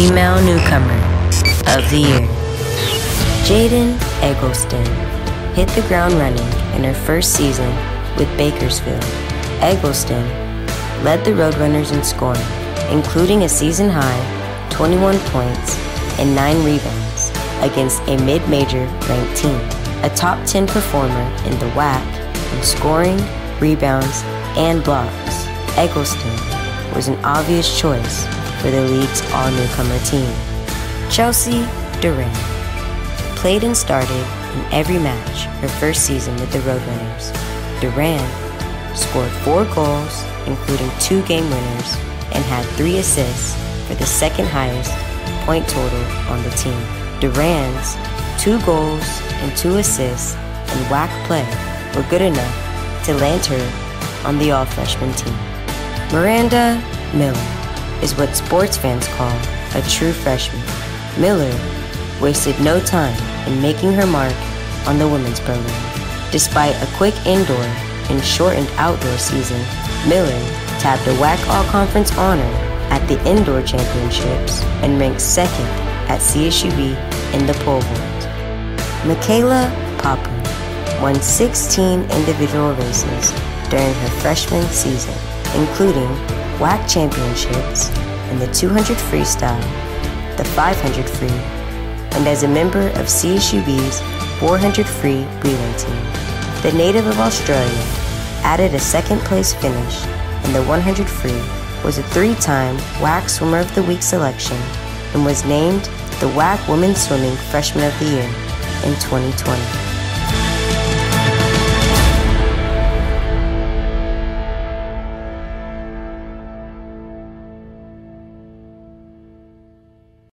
Female Newcomer of the Year. Jayden Eggleston hit the ground running in her first season with Bakersfield. Eggleston led the Roadrunners in scoring, including a season-high 21 points and 9 rebounds against a mid-major ranked team. A top 10 performer in the WAC in scoring, rebounds, and blocks, Eggleston was an obvious choice for the league's all-newcomer team. Chelsea Duran played and started in every match her first season with the Roadrunners. Duran scored 4 goals, including 2 game winners, and had 3 assists for the second highest point total on the team. Duran's 2 goals and 2 assists in WAC play were good enough to land her on the all-freshman team. Miranda Miller is what sports fans call a true freshman. Miller wasted no time in making her mark on the women's program. Despite a quick indoor and shortened outdoor season, Miller tapped a WAC All-Conference honor at the Indoor Championships and ranked 2nd at CSUB in the pole vault. Michaela Popper won 16 individual races during her freshman season, including WAC championships in the 200 freestyle, the 500 free, and as a member of CSUB's 400 free relay team. The native of Australia added a 2nd place finish in the 100 free, was a 3-time WAC Swimmer of the Week selection, and was named the WAC Women's Swimming Freshman of the Year in 2020.